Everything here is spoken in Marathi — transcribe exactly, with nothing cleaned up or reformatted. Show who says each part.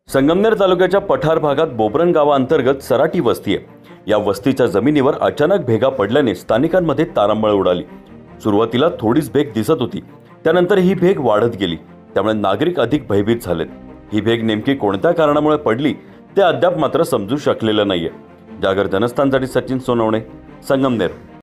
Speaker 1: संगमनेर तालुक्याच्या पठार भागात बोबरन गावाअंतर्गत सराटी वस्ती आहे। या वस्तीच्या जमिनीवर अचानक भेगा पडल्याने स्थानिकांमध्ये तारांबळ उडाली। सुरुवातीला थोडीच भेग दिसत होती, त्यानंतर ही भेग वाढत गेली, त्यामुळे नागरिक अधिक भयभीत झालेत। ही भेग नेमकी कोणत्या कारणामुळे पडली ते अद्याप मात्र समजू शकलेलं नाहीये। जागर जनस्थानसाठी सचिन सोनवणे, संगमनेर।